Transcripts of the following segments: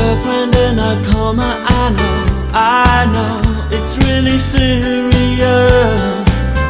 girlfriend in a coma. I know, it's really serious.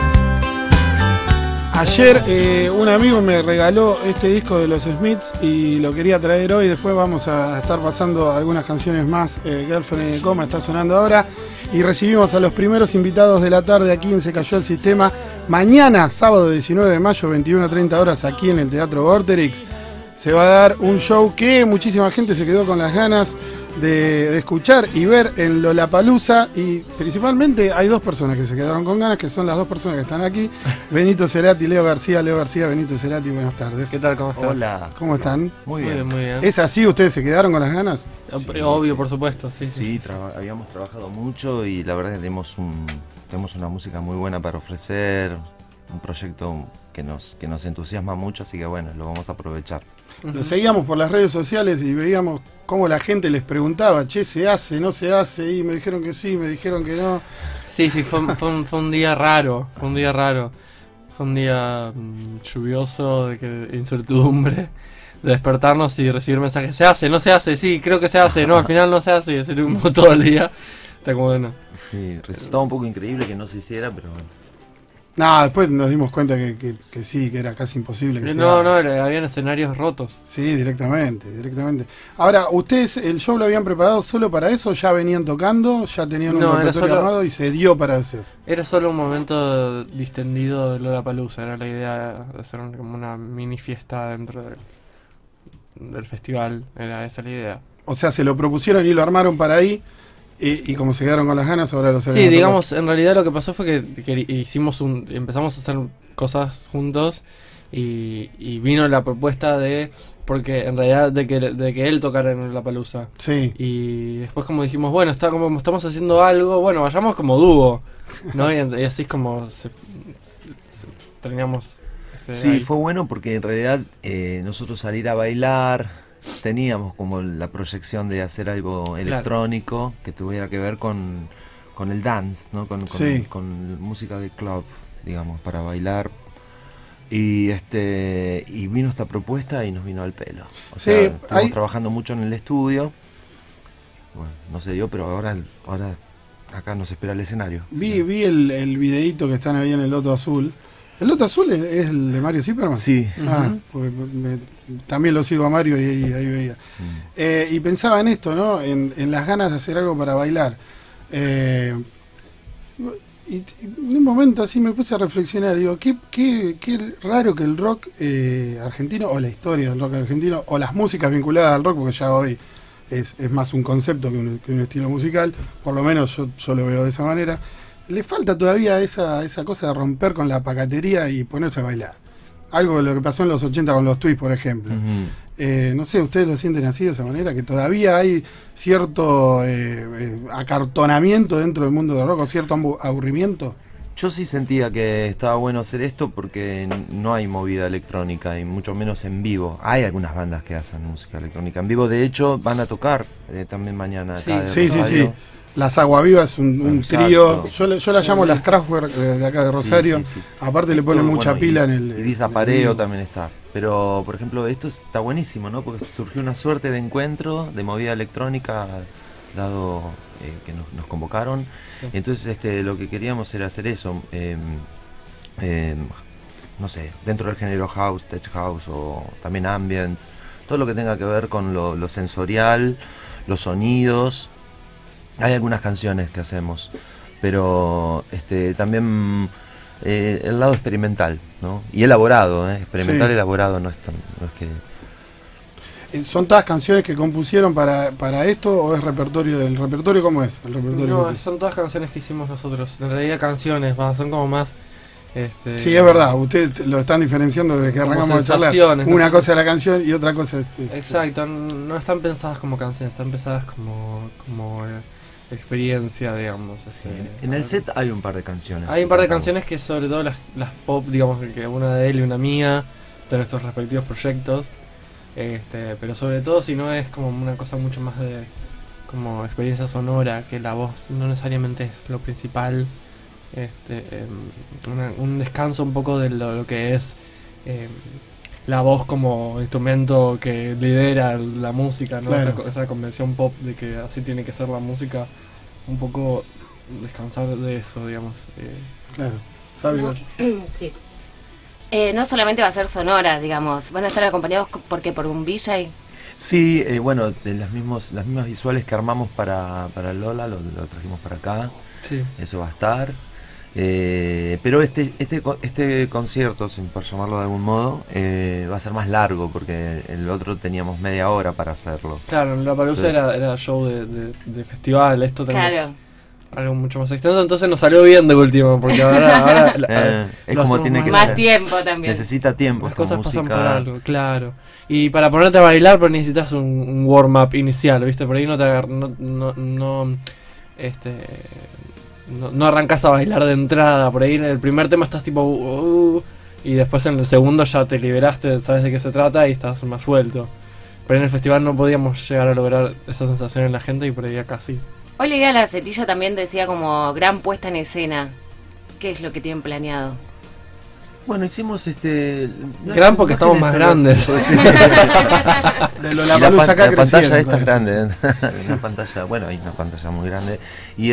Ayer un amigo me regaló este disco de los Smiths y lo quería traer hoy. Después vamos a estar pasando algunas canciones más. Girlfriend in a Coma está sonando ahora. Y recibimos a los primeros invitados de la tarde aquí en Se Cayó el Sistema. Mañana, sábado 19 de mayo, 21 a 30 horas, aquí en el Teatro Vorterix, se va a dar un show que muchísima gente se quedó con las ganas de escuchar y ver en Lollapalooza. Y principalmente hay dos personas que se quedaron con ganas, que son las dos personas que están aquí: Benito Cerati, Leo García, Benito Cerati, buenas tardes. ¿Qué tal? ¿Cómo están? Hola. ¿Cómo están? Muy bien. Muy bien. ¿Es así? ¿Ustedes se quedaron con las ganas? Sí, obvio, por supuesto, sí. Sí, habíamos trabajado mucho y la verdad es que tenemos una música muy buena para ofrecer, un proyecto que nos entusiasma mucho, así que bueno, lo vamos a aprovechar. Lo seguíamos por las redes sociales y veíamos cómo la gente les preguntaba: che, ¿se hace, no se hace? Y me dijeron que sí, me dijeron que no. Sí, fue un día raro, fue un día lluvioso, de incertidumbre, de despertarnos y recibir mensajes: ¿se hace, no se hace? Sí, creo que se hace, no, al final no se hace, y hacer humo todo el día. Está como bueno. Sí, resultaba un poco increíble que no se hiciera, pero bueno. No, después nos dimos cuenta que sí, que era casi imposible. Que no, habían escenarios rotos. Sí, directamente. Ahora, ¿ustedes el show lo habían preparado solo para eso? ¿Ya venían tocando? ¿Ya tenían un repertorio armado y se dio para hacer? Era solo un momento distendido de Lollapalooza. Era la idea de hacer como una mini fiesta dentro del festival. Era esa la idea. O sea, se lo propusieron y lo armaron para ahí. Y como se quedaron con las ganas, ahora lo Sí, digamos, en realidad lo que pasó fue que empezamos a hacer cosas juntos y vino la propuesta porque en realidad de que él tocara en Lollapalooza. Sí. Y después como dijimos, bueno, como estamos haciendo algo, bueno, vayamos como dúo, ¿no? Y así es como teníamos... Sí, ahí. fue bueno porque en realidad nosotros salir a bailar... Teníamos como la proyección de hacer algo electrónico que tuviera que ver con el dance, ¿no? Con música de club, digamos, para bailar. Y vino esta propuesta y nos vino al pelo. O sea, estuvimos trabajando mucho en el estudio. Bueno, no sé yo, pero ahora acá nos espera el escenario. Vi el videíto que están ahí en el Loto Azul. ¿El Loto Azul es el de Mario Zipperman? Sí. Porque también lo sigo a Mario y ahí veía. Y pensaba en esto, ¿no? En las ganas de hacer algo para bailar. Y en un momento así me puse a reflexionar. Digo, qué raro que el rock argentino, o la historia del rock argentino, o las músicas vinculadas al rock, porque ya hoy es más un concepto que un estilo musical, por lo menos yo lo veo de esa manera. Le falta todavía esa cosa de romper con la pacatería y ponerse a bailar. Algo de lo que pasó en los 80 con los Twists, por ejemplo. No sé, ¿ustedes lo sienten así, de esa manera? Que todavía hay cierto acartonamiento dentro del mundo del rock, o cierto aburrimiento. Yo sí sentía que estaba bueno hacer esto porque no hay movida electrónica, y mucho menos en vivo. Hay algunas bandas que hacen música electrónica en vivo. De hecho, van a tocar también mañana. Acá Sí. Las Aguavivas es un trío. Yo la llamo las Kraftwerk de acá de Rosario. Sí. Aparte le ponen mucha pila en el... Ibiza Pareo también está. Pero, por ejemplo, esto está buenísimo, ¿no? Porque surgió una suerte de encuentro de movida electrónica, dado que nos convocaron. Sí. Entonces lo que queríamos era hacer eso. No sé, dentro del género house, tech house o también ambient. Todo lo que tenga que ver con lo sensorial, los sonidos. Hay algunas canciones que hacemos, pero también el lado experimental, ¿no? Y elaborado, experimental, elaborado, no es que... ¿Son todas canciones que compusieron para esto o es repertorio? ¿El repertorio cómo es? No, son todas canciones que hicimos nosotros. En realidad canciones, son como más... Sí, es verdad, ustedes lo están diferenciando desde que arrancamos de charlar. Una cosa es la canción y otra cosa es... Exacto, no están pensadas como canciones, están pensadas como experiencia, digamos. En el set hay un par de canciones. Hay un par de canciones que sobre todo las pop, digamos, que una de él y una mía, de nuestros respectivos proyectos. Pero sobre todo si no es como una cosa mucho más de como experiencia sonora, que la voz no necesariamente es lo principal. Un descanso un poco de lo que es la voz como instrumento que lidera la música, ¿no? Claro. Esa convención pop de que así tiene que ser la música, un poco descansar de eso, digamos. Claro, Fabio. Sí. No solamente va a ser sonora, digamos, van a estar acompañados porque por un VJ. Sí, bueno, de las mismas visuales que armamos para Lola, lo trajimos para acá. Sí. Eso va a estar. Pero este concierto, sin por llamarlo de algún modo, va a ser más largo, porque el otro teníamos media hora para hacerlo. Claro, la Palusa Sí. era show de festival, esto tenemos Claro. algo mucho más extenso, entonces nos salió bien de último, porque ahora Es lo como hacemos tiene que Más ser. tiempo también. Necesita tiempo las esta cosas pasan por música. algo, claro. Y para ponerte a bailar, pero necesitas un warm-up inicial, ¿viste? Por ahí no te no arrancas a bailar de entrada. Por ahí en el primer tema estás tipo y después en el segundo ya te liberaste, sabes de qué se trata y estás más suelto. Pero en el festival no podíamos llegar a lograr esa sensación en la gente y por ahí acá sí. Hoy leía la Cetilla también decía como gran puesta en escena. ¿Qué es lo que tienen planeado? Bueno, hicimos Gran porque estamos más grandes. De Y Lollapalooza acá la pantalla creciendo, esta es parece. grande. Una pantalla, bueno, hay una pantalla muy grande. Y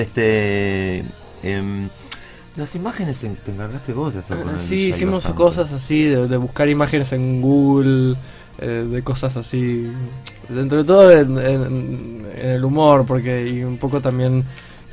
las imágenes te encargaste vos de hacer. con el Sí, DJ hicimos bastante. cosas así, de buscar imágenes en Google, de cosas así. Dentro de todo en el humor, porque y un poco también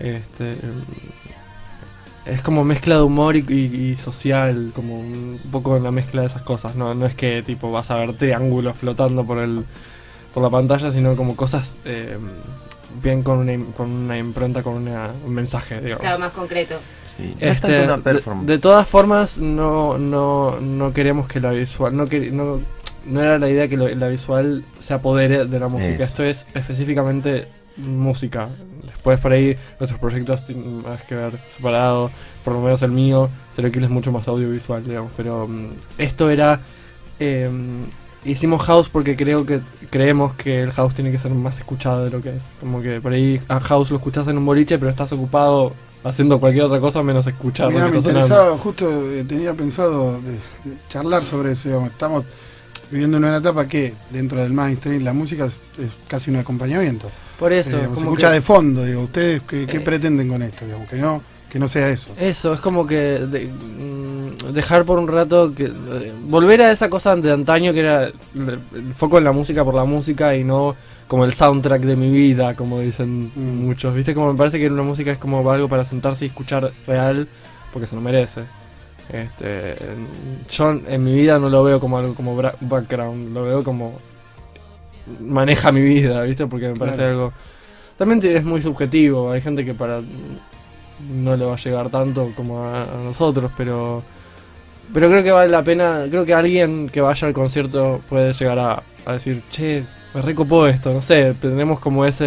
es como mezcla de humor y social, como un poco una mezcla de esas cosas. No es que tipo vas a ver triángulos flotando por la pantalla, sino como cosas bien con una impronta, con un mensaje, digamos. Claro, más concreto. Sí, no es tanto una performance. De todas formas, no queremos que la visual, no era la idea que la visual se apodere de la música. Eso. Esto es específicamente música. Después por ahí nuestros proyectos tienen más que ver separado, por lo menos el mío, Seroquil es mucho más audiovisual, digamos, pero esto era hicimos house porque creemos que el house tiene que ser más escuchado de lo que es. Como que por ahí a house lo escuchás en un boliche, pero estás ocupado haciendo cualquier otra cosa menos escuchar Mirá, lo que me está sonando. interesaba, justo tenía pensado de charlar sobre eso, digamos. Estamos viviendo en una etapa que dentro del mainstream la música es casi un acompañamiento. Por eso, Se como escucha que de fondo, digo, ¿ustedes qué pretenden con esto? Digamos, que no sea eso. eso, es como que dejar por un rato que volver a esa cosa de antaño que era el foco en la música por la música y no como el soundtrack de mi vida, como dicen muchos. ¿Viste? Como me parece que la música es como algo para sentarse y escuchar real porque se lo merece. Yo en mi vida no lo veo como algo como background, lo veo como maneja mi vida, ¿viste? Porque me parece algo... También es muy subjetivo, hay gente que no le va a llegar tanto como a nosotros, pero creo que vale la pena, creo que alguien que vaya al concierto puede llegar a decir, che, me recopó esto, no sé, tenemos como esa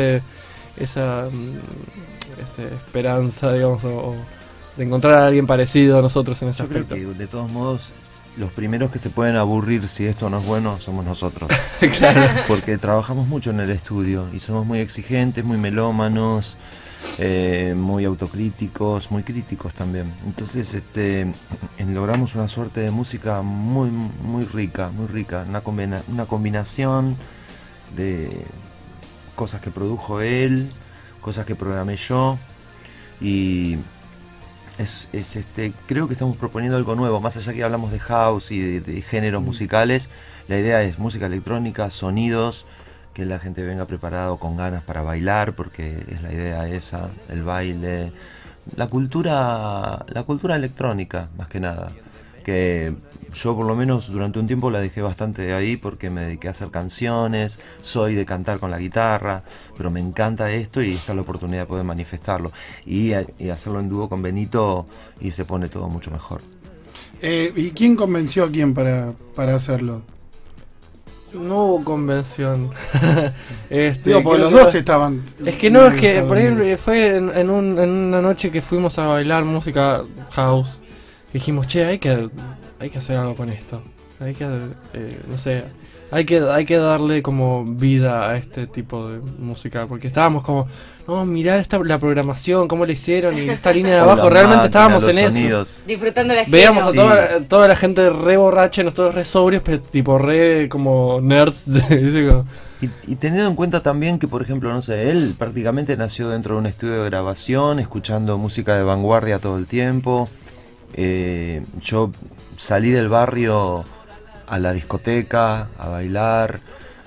esperanza, digamos, o de encontrar a alguien parecido a nosotros en ese Yo creo aspecto. que de todos modos los primeros que se pueden aburrir si esto no es bueno somos nosotros. Claro. Porque trabajamos mucho en el estudio y somos muy exigentes, muy melómanos, muy autocríticos, muy críticos también. Entonces logramos una suerte de música muy rica, una combinación de cosas que produjo él, cosas que programé yo y creo que estamos proponiendo algo nuevo, más allá que hablamos de house y de géneros musicales. La idea es música electrónica, sonidos, que la gente venga preparado con ganas para bailar, porque es la idea esa, el baile, la cultura electrónica, más que nada, que yo por lo menos durante un tiempo la dejé bastante ahí porque me dediqué a hacer canciones, soy de cantar con la guitarra, pero me encanta esto y esta es la oportunidad de poder manifestarlo y hacerlo en dúo con Benito y se pone todo mucho mejor. ¿Y quién convenció a quién para hacerlo? No hubo convención. Digo, porque los dos estaban... Es que no, es que por ahí fue en una noche que fuimos a bailar música house. Dijimos, che, hay que hacer algo con esto. Hay que, no sé, hay que darle como vida a este tipo de música, porque estábamos como, no, mirá la programación, cómo le hicieron, y esta línea de abajo, realmente estábamos en eso. Disfrutando la Veíamos a toda la gente re borracha, nosotros re sobrios, pero tipo re como nerds. Y teniendo en cuenta también que, por ejemplo, no sé, él prácticamente nació dentro de un estudio de grabación, escuchando música de vanguardia todo el tiempo. Yo salí del barrio a la discoteca, a bailar.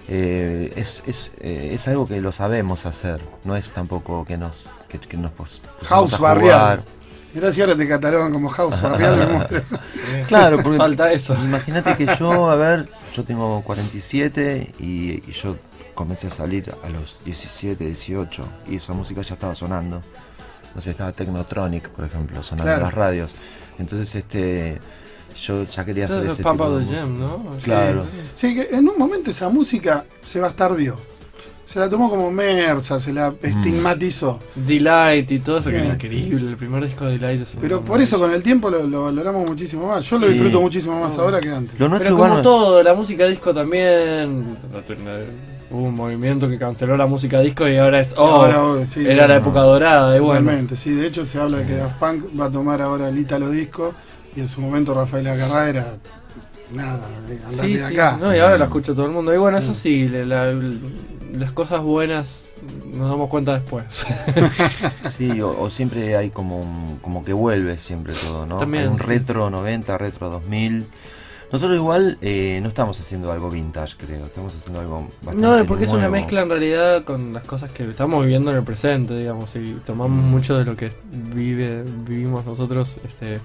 Es algo que lo sabemos hacer, no es tampoco que nos house barrial. Mirá si ahora te catalogan como house barrial. Claro, porque falta eso. Imagínate que yo tengo 47 y yo comencé a salir a los 17, 18 y esa música ya estaba sonando. No sé, estaba Technotronic, por ejemplo, sonando en las radios. Entonces yo ya quería hacer ese tipo de música, ¿no? Claro. Sí, que en un momento esa música se bastardió. Se la tomó como Mersa, se la estigmatizó. Delight y todo eso, que es increíble. El primer disco de Delight es pero por eso con el tiempo lo valoramos muchísimo más. Yo lo disfruto muchísimo más ahora que antes. Pero como todo, la música disco también. Hubo un movimiento que canceló la música disco y ahora es era la época dorada. Igualmente, sí, de hecho se habla de que Daft Punk va a tomar ahora el Ítalo Disco y en su momento Rafael Acarrá era nada, andate de acá. No, y ahora lo escucha todo el mundo. Y bueno, eso sí, las cosas buenas nos damos cuenta después. Sí, o siempre hay como que vuelve siempre todo, ¿no? También, hay un retro 90, retro 2000. Nosotros igual no estamos haciendo algo vintage, creo. Estamos haciendo algo bastante nuevo. No, porque nuevo. Es una mezcla en realidad con las cosas que estamos viviendo en el presente, digamos. Y tomamos mucho de lo que vivimos nosotros.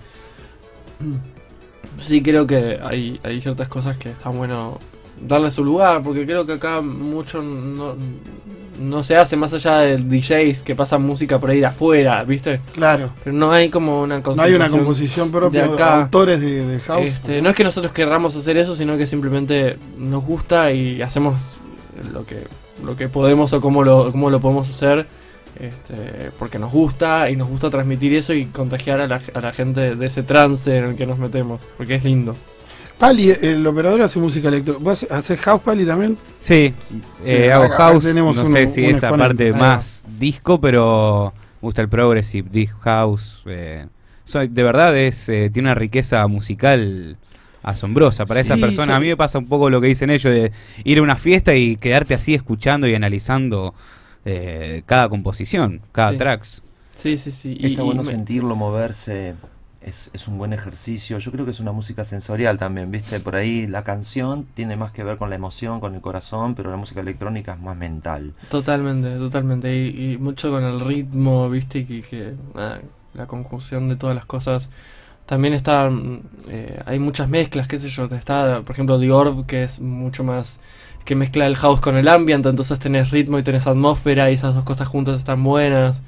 Sí, creo que hay ciertas cosas que están bueno darle su lugar, porque creo que acá mucho no se hace más allá de DJs que pasan música por ahí de afuera, ¿viste? Claro. Pero no hay como una composición. No hay una composición propia de autores de house. No es que nosotros querramos hacer eso, sino que simplemente nos gusta y hacemos lo que podemos o cómo lo podemos hacer. Porque nos gusta y nos gusta transmitir eso y contagiar a la gente de ese trance en el que nos metemos, porque es lindo. Pali, el operador hace música electrónica. ¿Vos haces house, Pali, también? Sí, hago house, no sé si esa parte más disco, pero me gusta el progressive, deep house. De verdad tiene una riqueza musical asombrosa para esa persona. Sí. A mí me pasa un poco lo que dicen ellos, de ir a una fiesta y quedarte así escuchando y analizando cada composición, cada tracks. Sí. Está bueno sentirlo, moverse. Es un buen ejercicio. Yo creo que es una música sensorial también, ¿viste? Por ahí la canción tiene más que ver con la emoción, con el corazón, pero la música electrónica es más mental. Totalmente. Y mucho con el ritmo, ¿viste? Que la conjunción de todas las cosas. También hay muchas mezclas, qué sé yo. Está, por ejemplo, The Orb, que es mucho más... que mezcla el house con el ambient, entonces tenés ritmo y tenés atmósfera y esas dos cosas juntas están buenas.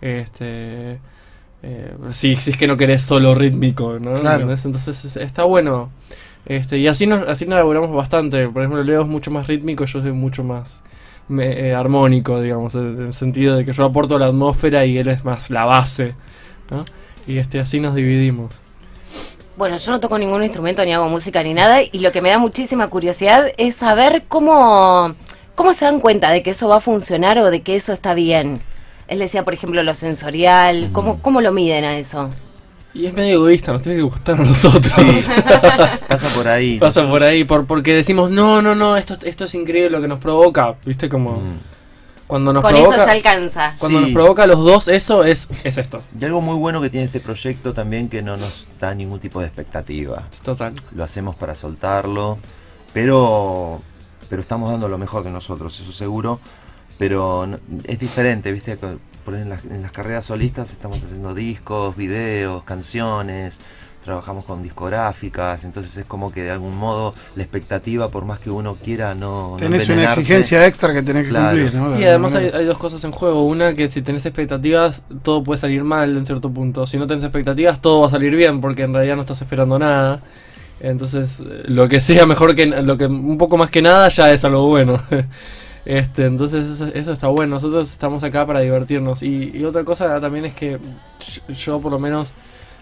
Si es que no querés solo rítmico, ¿no? Claro. Entonces está bueno. Y así nos elaboramos bastante. Por ejemplo, Leo es mucho más rítmico, yo soy mucho más armónico, digamos, en el sentido de que yo aporto la atmósfera y él es más la base, ¿no? Y así nos dividimos. Bueno, yo no toco ningún instrumento, ni hago música, ni nada, y lo que me da muchísima curiosidad es saber cómo se dan cuenta de que eso va a funcionar o de que eso está bien. Él decía, por ejemplo, lo sensorial, ¿cómo lo miden a eso? Y es medio egoísta, nos tiene que gustar a nosotros. Sí. Pasa por ahí. Por ahí, porque decimos, no, esto es increíble lo que nos provoca, ¿viste? Como... Cuando nos con provoca, eso ya alcanza. Cuando nos provoca a los dos, eso es esto. Y algo muy bueno que tiene este proyecto también, que no nos da ningún tipo de expectativa. Total. Lo hacemos para soltarlo, pero estamos dando lo mejor de nosotros, eso seguro. Pero es diferente, ¿viste? Por en las carreras solistas estamos haciendo discos, videos, canciones, trabajamos con discográficas, entonces es como que de algún modo la expectativa, por más que uno quiera, no tenés una exigencia extra que tenés que cumplir, ¿no? Sí, además hay dos cosas en juego. Una, que si tenés expectativas, todo puede salir mal en cierto punto. Si no tenés expectativas, todo va a salir bien, porque en realidad no estás esperando nada. Entonces, lo que sea mejor que lo que un poco más que nada ya es algo bueno. Entonces eso está bueno. Nosotros estamos acá para divertirnos. Y otra cosa también es que yo por lo menos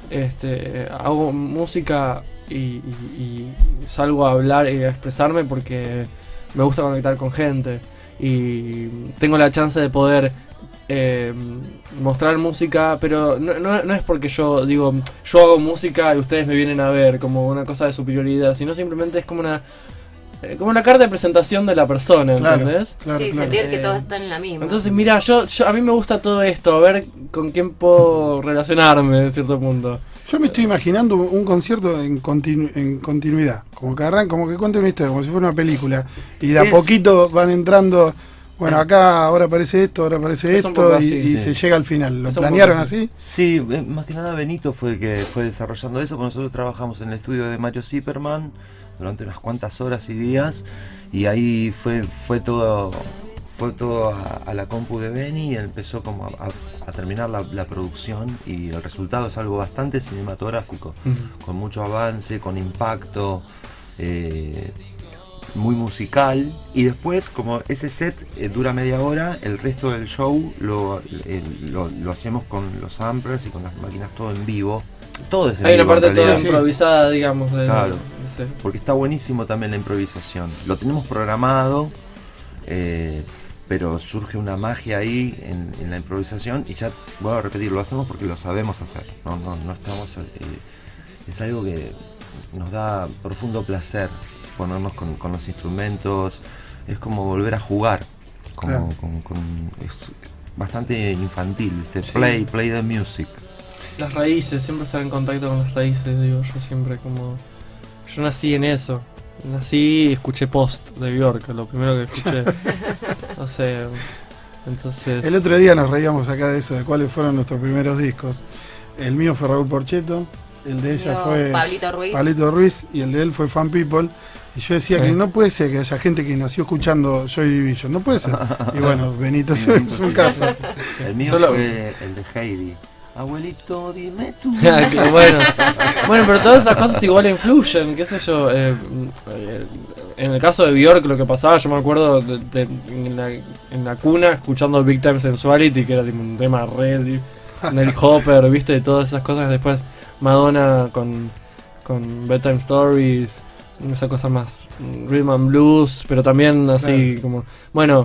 hago música y salgo a hablar y a expresarme porque me gusta conectar con gente y tengo la chance de poder mostrar música, pero no es porque yo digo, yo hago música y ustedes me vienen a ver como una cosa de superioridad, sino simplemente es como una carta de presentación de la persona, ¿entendés? Claro, sí, sentir que todos están en la misma. Entonces, mira, yo a mí me gusta todo esto, a ver con quién puedo relacionarme en cierto punto. Yo me estoy imaginando un concierto en continuidad, como que arranca, como que cuenta una historia, como si fuera una película, y de a poquito van entrando. Bueno, acá ahora aparece esto, ahora aparece esto, y se llega al final. ¿Lo planearon así? Sí, más que nada Benito fue el que fue desarrollando eso, porque nosotros trabajamos en el estudio de Mario Zipperman durante unas cuantas horas y días, y ahí fue todo a la compu de Beni, y empezó como a terminar la producción, y el resultado es algo bastante cinematográfico, con mucho avance, con impacto, muy musical, y después como ese set dura media hora, el resto del show lo hacemos con los samplers y con las máquinas todo en vivo. Todo es en Hay vivo, una parte en realidad. toda improvisada, digamos. Claro, porque está buenísimo también la improvisación. Lo tenemos programado, pero surge una magia ahí en la improvisación, y ya voy a repetir, lo hacemos porque lo sabemos hacer. No estamos, es algo que nos da profundo placer ponernos con los instrumentos, es como volver a jugar, es bastante infantil, ¿viste? Sí. Play the music. Las raíces, siempre estar en contacto con las raíces, digo yo siempre como... Yo nací en eso, nací y escuché Post de Björk, lo primero que escuché. No sé, entonces... El otro día nos reíamos acá de eso, de cuáles fueron nuestros primeros discos. El mío fue Raúl Porchetto, el de ella fue Pablito Ruiz, y el de él fue Fan People. Y yo decía que no puede ser que haya gente que nació escuchando Joy Division, no puede ser. Y bueno, Benito es un caso. El mío fue el de Heidi. Abuelito, dime tú. bueno, pero todas esas cosas igual influyen, qué sé yo. En el caso de Björk lo que pasaba, yo me acuerdo en la cuna escuchando Big Time Sensuality, que era tipo un tema red, Nelly Hopper, viste, todas esas cosas. Después Madonna con Bedtime Stories, esa cosa más rhythm and blues, pero también así como... Bueno,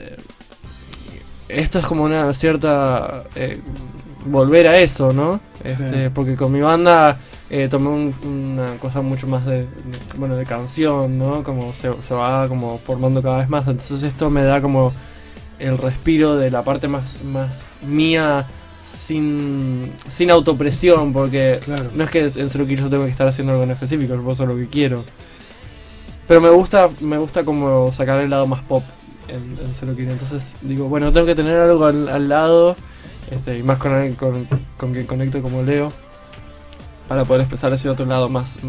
esto es como una cierta... volver a eso, ¿no? Porque con mi banda tomé una cosa mucho más de canción, ¿no? Como se va como formando cada vez más. Entonces esto me da como el respiro de la parte más mía, sin autopresión, porque no es que en 0 kilos tengo que estar haciendo algo en específico, yo puedo hacer lo que quiero. Pero me gusta como sacar el lado más pop en 0 kilos. Entonces digo, bueno, tengo que tener algo al lado. Y más con alguien con quien conecto como Leo, para poder expresar ese otro lado más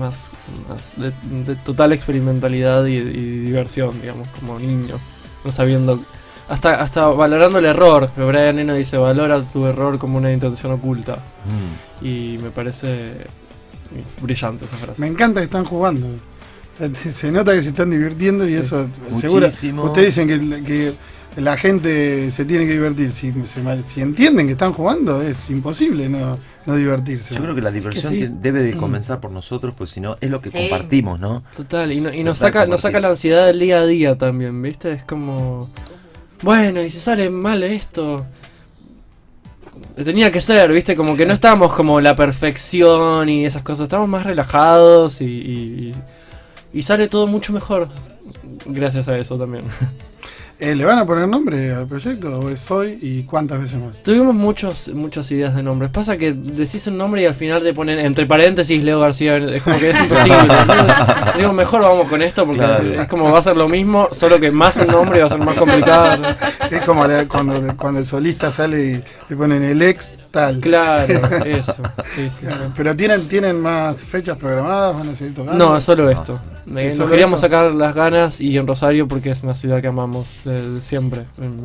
de total experimentalidad y diversión, digamos, como niño, no sabiendo, hasta valorando el error. Brian Eno dice, valora tu error como una intención oculta, y me parece brillante esa frase. Me encanta que están jugando, se nota que se están divirtiendo, y eso muchísimo. Seguro, ustedes dicen que la gente se tiene que divertir. Si entienden que están jugando, es imposible no divertirse. Yo creo que la diversión debe de comenzar por nosotros, pues si no, es lo que compartimos, ¿no? Total, y nos saca la ansiedad del día a día también, ¿viste? Es como, bueno, y si sale mal esto, tenía que ser, ¿viste? Como que no estamos como la perfección y esas cosas, estamos más relajados y sale todo mucho mejor gracias a eso también. ¿Le van a poner nombre al proyecto? ¿O es Soy? ¿Y cuántas veces más? Tuvimos muchas ideas de nombres. Pasa que decís un nombre y al final te ponen entre paréntesis Leo García. Es como que es imposible. Digo, mejor vamos con esto porque es como va a ser lo mismo, solo que más un nombre va a ser más complicado. Es como cuando el solista sale y le ponen el ex tal. Claro, eso. Sí. Claro. Pero ¿tienen más fechas programadas? ¿Van a seguir tocando? No, es solo esto. Nos queríamos sacar las ganas, y en Rosario porque es una ciudad que amamos desde siempre.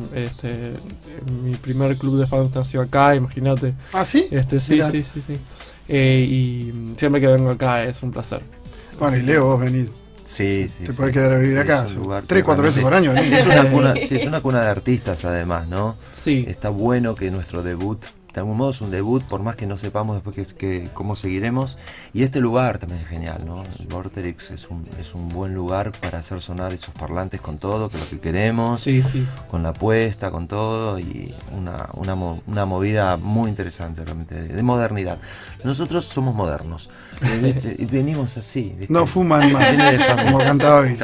Mi primer club de fans nació acá, imagínate. ¿Ah, sí? Sí. Y siempre que vengo acá es un placer. Bueno, y Leo, vos venís. Sí. Te podés quedar a vivir acá. 3-4 veces por año. Es una cuna de artistas además, ¿no? Sí. Está bueno que nuestro debut de algún modo es un debut, por más que no sepamos después cómo seguiremos. Y este lugar también es genial, ¿no? El Vorterix es un buen lugar para hacer sonar esos parlantes con todo, que es lo que queremos, sí, sí. Con la puesta, con todo, y una movida muy interesante realmente, de modernidad. Nosotros somos modernos, ¿viste? Y venimos así, ¿viste? No fuman más, como cantaba hoy.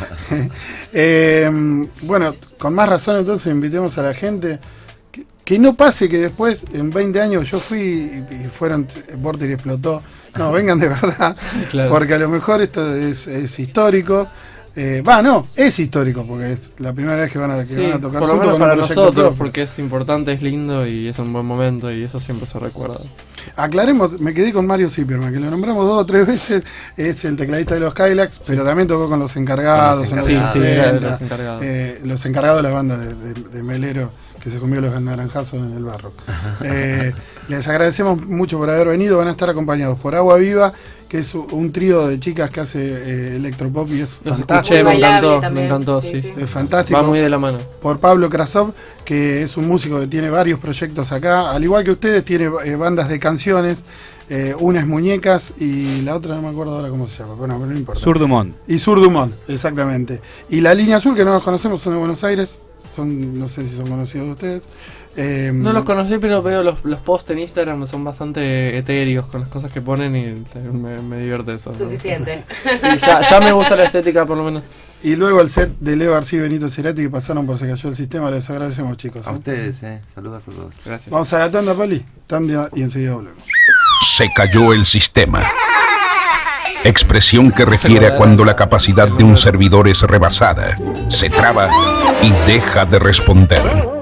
Bueno, con más razón entonces invitemos a la gente. Que no pase que después, en 20 años, yo fui y fueron, Vorterix explotó. No, vengan de verdad, claro. Porque a lo mejor esto es histórico. No, es histórico, porque es la primera vez que van a tocar. Por lo menos para nosotros, porque es importante, es lindo y es un buen momento y eso siempre se recuerda. Aclaremos, me quedé con Mario Zipperman, que lo nombramos 2 o 3 veces, es el tecladista de los Cadillacs, pero también tocó con Los Encargados, los encargados de la banda de Melero, que se comió los naranjazos en el barro. Les agradecemos mucho por haber venido. Van a estar acompañados por Agua Viva, que es un trío de chicas que hace electropop y es fantástico. Me encantó, sí. Es fantástico. Va muy de la mano. Por Pablo Krasov, que es un músico que tiene varios proyectos acá, al igual que ustedes, tiene bandas de canciones. Una es Muñecas y la otra no me acuerdo ahora cómo se llama, bueno, pero no importa. Sur Dumont. Y Sur Dumont, exactamente. Y La Línea Azul, que no los conocemos, son de Buenos Aires. No sé si son conocidos de ustedes. No los conocí, pero veo los posts en Instagram, son bastante etéreos con las cosas que ponen y me divierte eso. Suficiente. ¿No? Sí, ya me gusta la estética, por lo menos. Y luego el set de Leo García y Benito Cerati, que pasaron por Se Cayó el Sistema. Les agradecemos, chicos. A ustedes, saludos a todos. Gracias. Vamos a la tanda, Pali. Tanda y enseguida volvemos. Se cayó el sistema. Expresión que refiere a cuando la capacidad de un servidor es rebasada, se traba y deja de responder.